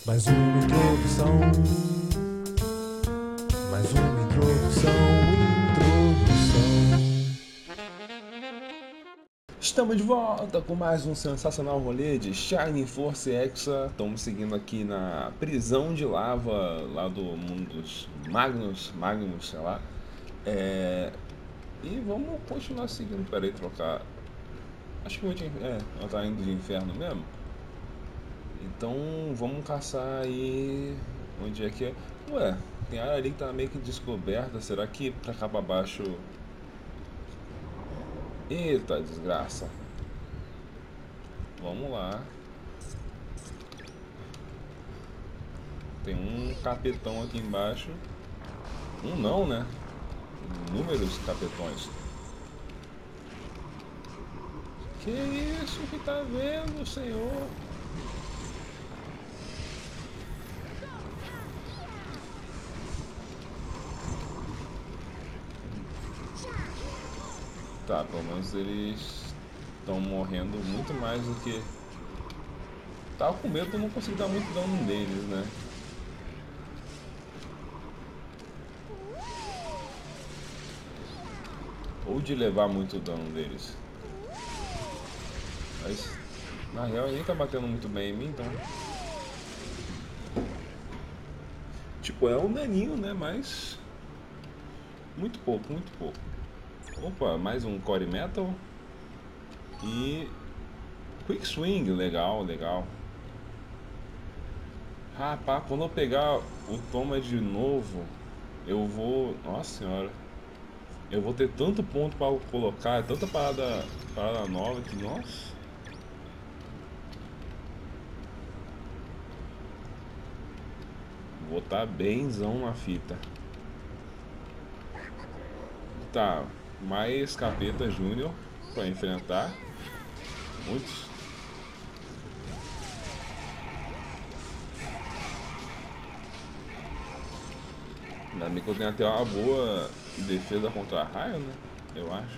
Mais uma introdução. Mais uma introdução. Estamos de volta com mais um sensacional rolê de Shining Force Hexa. Estamos seguindo aqui na prisão de lava lá do mundo dos Magnus, sei lá. E vamos continuar seguindo. Peraí, trocar. Acho que ela tá indo de inferno mesmo. Então vamos caçar aí. Onde é que é? Ué, tem área ali que tá meio que descoberta. Será que pra cá pra baixo. Eita desgraça. Vamos lá. Tem um capetão aqui embaixo. Um não, né? Inúmeros capetões. Que isso que tá vendo, senhor? Tá, pelo menos eles estão morrendo muito mais do que. Tava com medo de não conseguir dar muito dano neles, né? Ou de levar muito dano deles. Mas na real ele nem tá batendo muito bem em mim, então. Tipo, é um daninho, né? Mas. Muito pouco, muito pouco. Opa, mais um Core Metal. E. Quick Swing, legal, legal. Rapaz, quando eu pegar o Toma de novo, eu vou. Nossa senhora. Eu vou ter tanto ponto pra colocar, tanta parada nova que, nossa. Vou estar benzão na fita. Tá, mais Capeta Júnior pra enfrentar. Muitos. Ainda bem que eu tenho até uma boa defesa contra raio, né? Eu acho.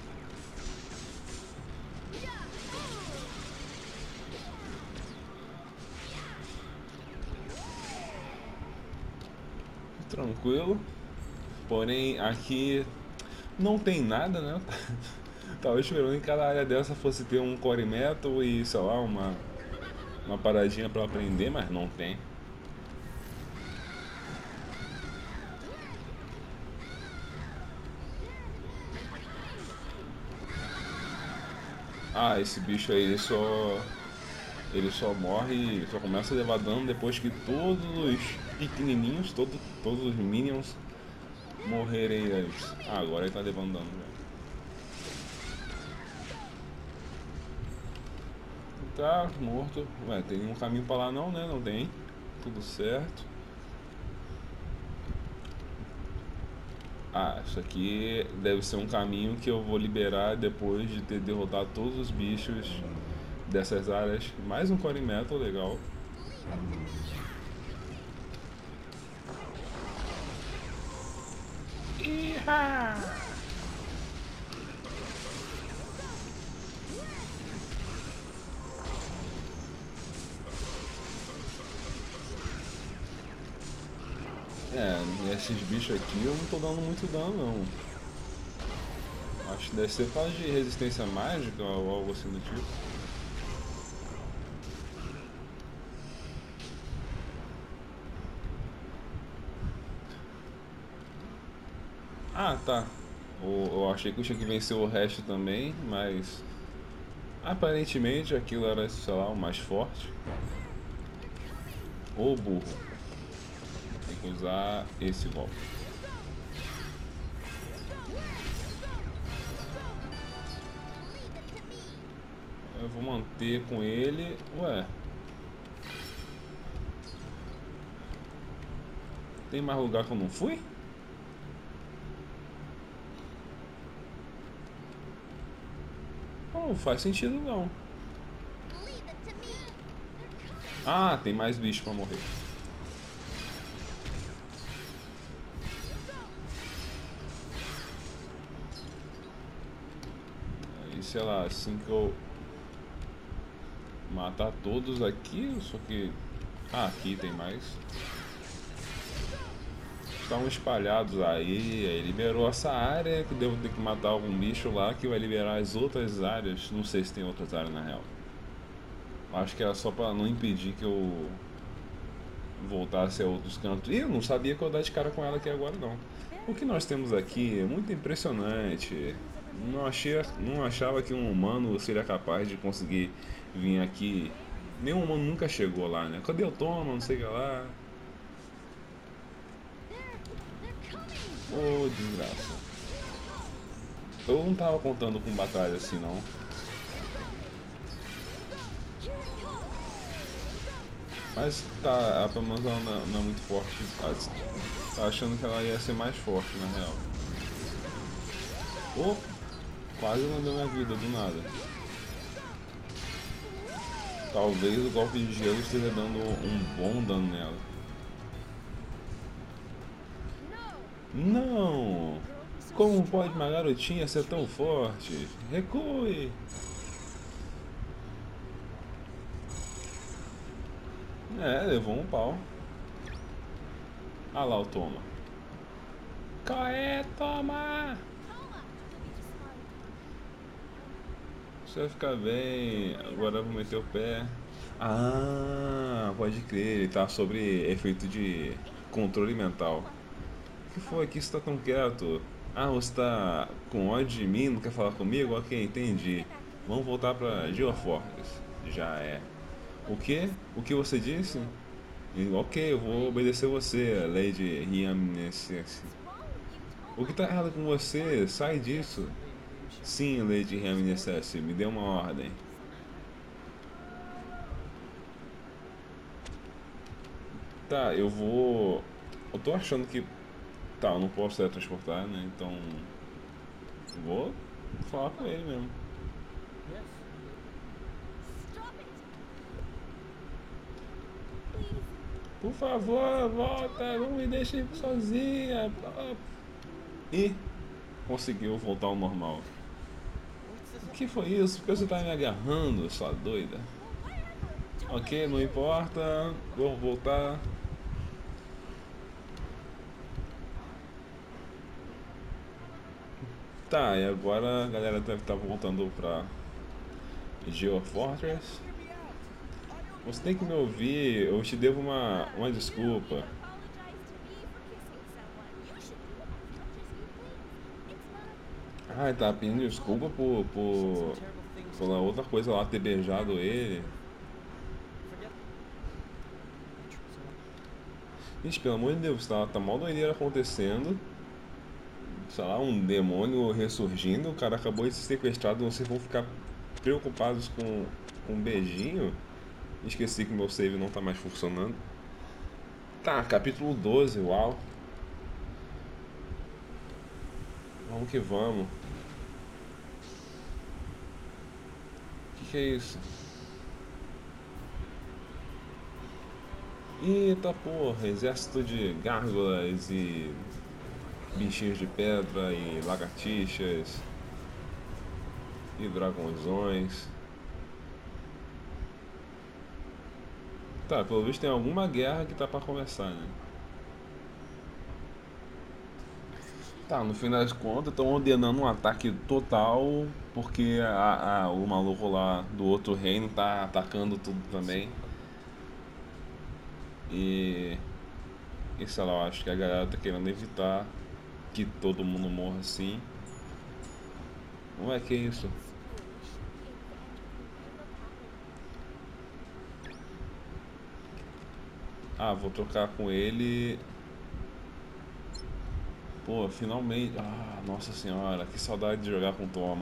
Tranquilo. Porém, aqui não tem nada, né? Tava esperando que cada área dessa fosse ter um Core Metal e, sei lá, uma paradinha pra aprender, mas não tem. Ah, esse bicho aí, ele só morre, só começa a levar dano depois que todos os pequenininhos, todos os minions morrerem antes. Ah, agora ele tá levando dano, velho. Tá morto. Ué, tem um caminho pra lá não, né? Não tem. Tudo certo. Ah, isso aqui deve ser um caminho que eu vou liberar depois de ter derrotado todos os bichos dessas áreas. Mais um Core Metal, legal. Iha! Esses bichos aqui eu não tô dando muito dano não. Acho que deve ser por causa de resistência mágica ou algo assim do tipo. Ah, tá. Eu achei que eu tinha que vencer o resto também, mas aparentemente aquilo era, sei lá, o mais forte. Ô burro, tem que usar esse golpe. Eu vou manter com ele. Ué, tem mais lugar que eu não fui? Não faz sentido não. Ah, tem mais bicho pra morrer. Aí, sei lá, assim que eu matar todos aqui, só que Ah, aqui tem mais. Estavam espalhados aí liberou essa área que devo ter que matar algum bicho lá que vai liberar as outras áreas. Não sei se tem outras áreas na real. Acho que era só pra não impedir que eu voltasse a outros cantos. E eu não sabia que eu ia dar de cara com ela aqui agora não. O que nós temos aqui é muito impressionante. Não achava que um humano seria capaz de conseguir vir aqui. Nenhum humano nunca chegou lá, né? Cadê o Toma? Não sei o que lá. Ô, desgraça. Eu não tava contando com batalha assim não. Mas tá, pelo menos ela não é muito forte. Tá achando que ela ia ser mais forte na real. Oh, quase não deu minha vida do nada. Talvez o golpe de gelo esteja dando um bom dano nela. Não! Como pode uma garotinha ser tão forte? Recue! É, levou um pau. Ah lá o Toma. Qual é, Toma? Você vai ficar bem. Agora eu vou meter o pé. Ah, pode crer, ele tá sobre efeito de controle mental. O que foi que você tá tão quieto? Ah, você tá com ódio de mim, não quer falar comigo? Ok, entendi. Vamos voltar pra Geofortress. Já é. O que? O que você disse? Ok, eu vou obedecer você, Lady Rhiannescence. O que tá errado com você? Sai disso. Sim, Lady Rhiannescence, me dê uma ordem. Tá, eu vou. Eu tô achando que. Tá, eu não posso teletransportar, né? Então. Vou falar com ele mesmo. Por favor, volta, não me deixe sozinha. E conseguiu voltar ao normal. O que foi isso? Por que você tá me agarrando, sua doida? Ok, não importa. Vou voltar. Tá, e agora a galera deve estar voltando pra Geofortress. Você tem que me ouvir, eu te devo uma desculpa. Ah, ele tá pedindo desculpa pela outra coisa lá, ter beijado ele. Gente, pelo amor de Deus, tá mal doideira acontecendo. Sei lá, um demônio ressurgindo, o cara acabou de ser sequestrado, vocês vão ficar preocupados com um beijinho? Esqueci que meu save não tá mais funcionando. Tá, capítulo 12, uau. Vamos que vamos. Que é isso? Eita porra, exército de gárgulas e bichinhos de pedra e lagartixas e dragões. Tá, pelo visto tem alguma guerra que tá pra começar, né? Tá, no fim das contas estão ordenando um ataque total porque o maluco lá do outro reino tá atacando tudo também. E, e sei lá, eu acho que a galera tá querendo evitar que todo mundo morra assim. Ué, que isso? Ah, vou trocar com ele. Pô, finalmente. Ah, nossa senhora, que saudade de jogar com Toma.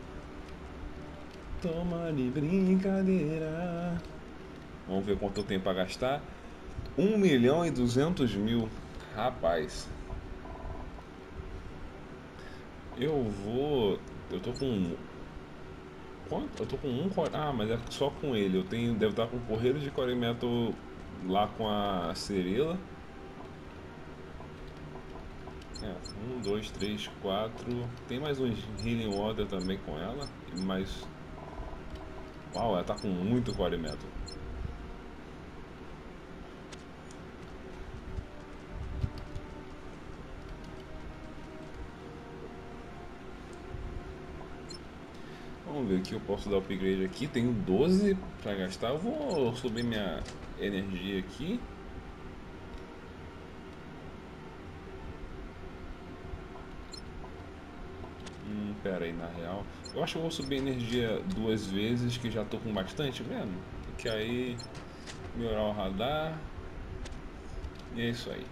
Toma de brincadeira. Vamos ver quanto eu tenho pra gastar. 1.200.000. Rapaz, eu vou. Eu tô com. Quanto? Eu tô com um. Ah, mas é só com ele. Eu tenho. Devo estar com um porreiro de corimento lá com a Cirila. É, um, dois, três, quatro. Tem mais uns Healing Water também com ela. Mas. Uau, ela tá com muito core metal. ver o que eu posso dar upgrade aqui. Tenho 12 pra gastar. Eu vou subir minha energia aqui. Pera aí, na real. Eu acho que eu vou subir a energia 2 vezes, que já tô com bastante mesmo. Que aí melhorar o radar. E é isso aí.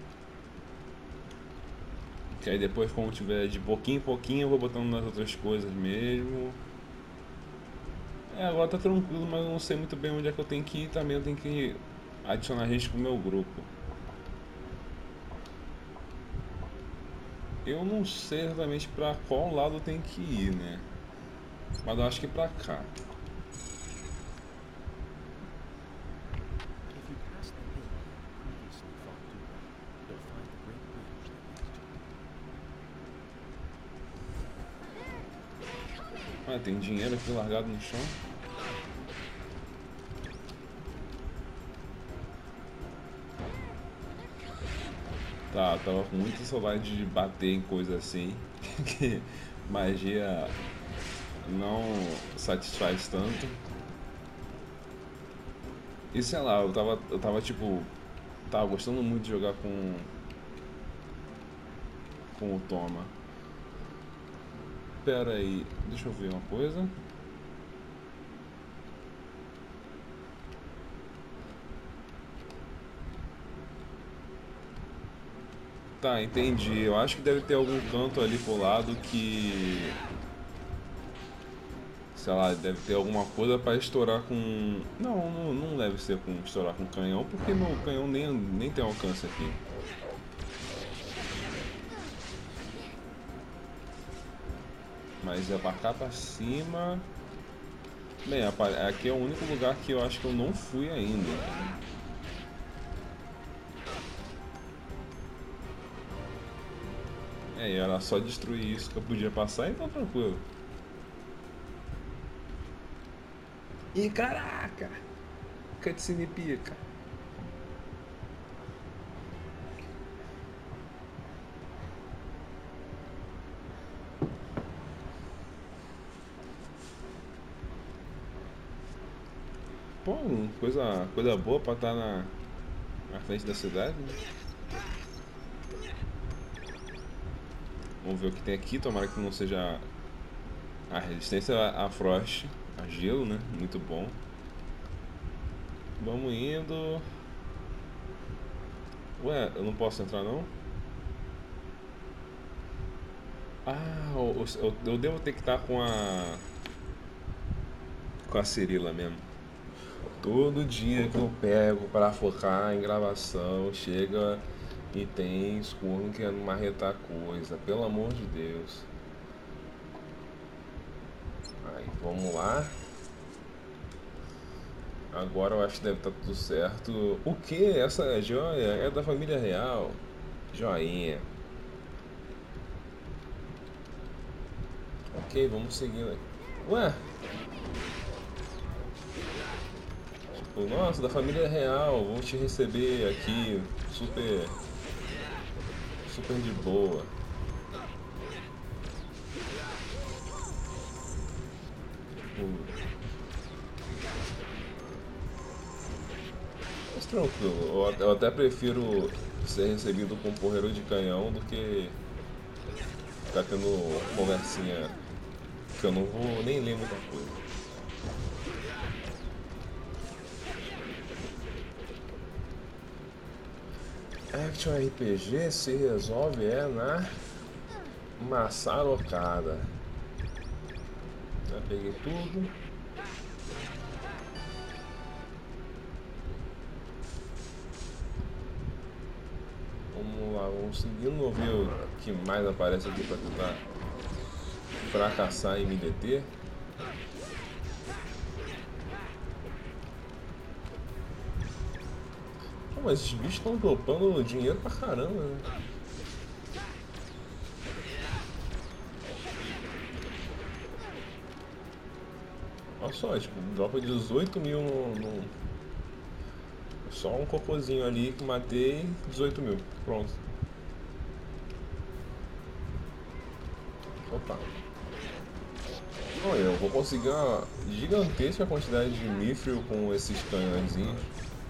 Que aí depois, quando tiver de pouquinho em pouquinho, eu vou botando nas outras coisas mesmo. Agora tá tranquilo, mas eu não sei muito bem onde é que eu tenho que ir também. Eu tenho que adicionar gente pro meu grupo. Eu não sei exatamente pra qual lado eu tenho que ir, né? Mas eu acho que pra cá. If you pass the hill you previously fought Duran, you'll find the great bridge that leads to it. Ah, tem dinheiro aqui largado no chão. Tá, tava com muita saudade de bater em coisa assim. Que magia não satisfaz tanto. E sei lá, eu tava tipo. Tava gostando muito de jogar com o Toma. Pera aí, deixa eu ver uma coisa. Tá, entendi. Eu acho que deve ter algum canto ali pro lado que. Sei lá, deve ter alguma coisa pra estourar com. Não deve ser com estourar com canhão, porque meu canhão nem tem alcance aqui. Mas é pra cá pra cima. Bem, aqui é o único lugar que eu acho que eu não fui ainda. E era só destruir isso que eu podia passar, então tranquilo. Ih, caraca! Cutscene pica. Pô, coisa boa pra estar na frente da cidade, né? Vamos ver o que tem aqui, tomara que não seja a resistência a frost, a gelo, né? Muito bom. Vamos indo. Ué, eu não posso entrar não? Ah, eu devo ter que estar com a Cirila mesmo. Todo dia que eu pego para focar em gravação, chega e tem Skurn querendo marretar coisa, pelo amor de Deus. Aí, vamos lá. Agora eu acho que deve estar tudo certo. O que? Essa joia é da família real. Joinha. Ok, vamos seguindo aí. Ué? Tipo, nossa, da família real, vou te receber aqui, super, super de boa. Tipo, mas tranquilo, eu até prefiro ser recebido com um porreiro de canhão do que ficar tendo conversinha que eu não vou nem ler muita coisa. Action RPG se resolve na maçarocada. Já peguei tudo. Vamos lá, vamos seguindo. Vamos ver o que mais aparece aqui pra tentar fracassar e me deter. Pô, mas esses bichos estão dropando dinheiro pra caramba, né? Olha só, tipo, dropa 18 mil só um cocôzinho ali que matei, 18 mil. Pronto. Opa. Olha, eu vou conseguir uma gigantesca quantidade de mithril com esses canhõezinhos.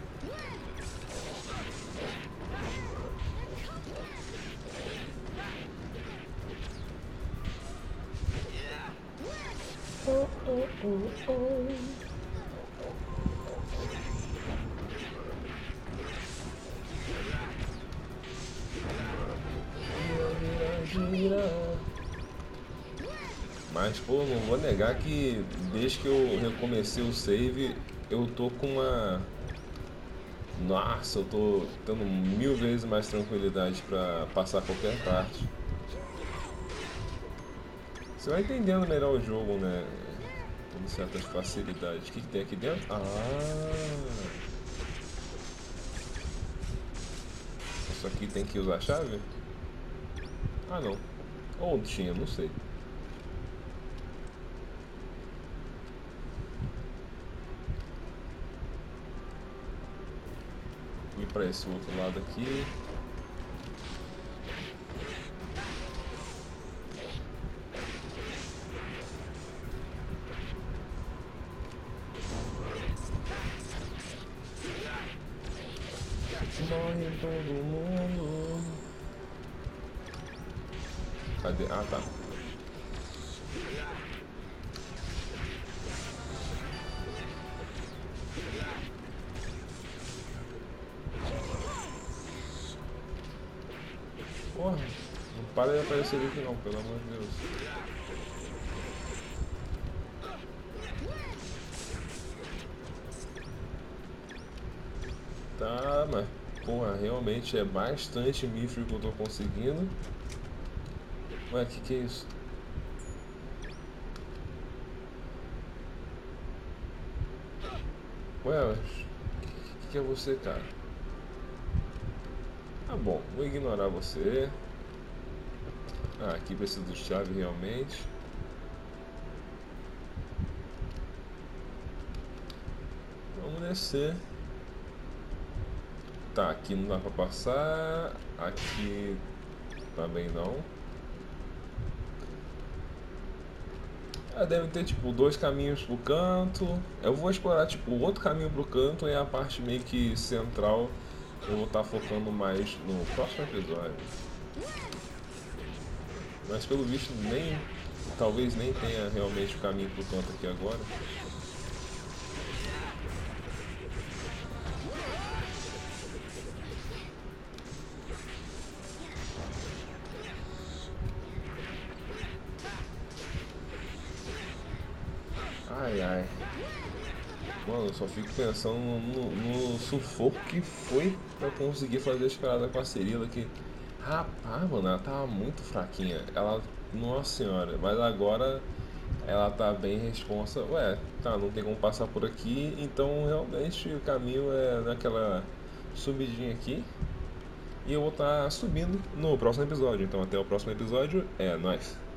Mas, pô, não vou negar que desde que eu recomecei o save, eu tô com uma. Nossa, eu tô tendo mil vezes mais tranquilidade pra passar qualquer parte. Você vai entendendo melhor o jogo, né? Com certas facilidades. O que tem aqui dentro? Isso aqui tem que usar a chave? Ah, não. Ou tinha, não sei. Ir pra esse outro lado aqui. Morre todo mundo. Cadê? Ah, tá. Porra, não para de aparecer aqui não, pelo amor de Deus. Tá, mas porra, realmente é bastante mithril que eu tô conseguindo. Ué, que é isso? Ué, mas que é você, cara? Tá bom, vou ignorar você. Ah, aqui precisa de chave realmente. Vamos descer. Tá, aqui não dá pra passar. Aqui também não. Ah, deve ter tipo dois caminhos pro canto. Eu vou explorar tipo o outro caminho pro canto e a parte meio que central eu vou estar focando mais no próximo episódio. Mas pelo visto nem. Talvez nem tenha realmente o caminho pro canto aqui agora. Ai ai. Mano, eu só fico pensando no sufoco que foi pra conseguir fazer a escalada com a Cirila que. Rapaz, mano, ela tava muito fraquinha. Ela. Nossa senhora, mas agora ela tá bem responsa. Ué, tá, não tem como passar por aqui, então realmente o caminho é naquela subidinha aqui. E eu vou estar subindo no próximo episódio. Então até o próximo episódio, é nóis.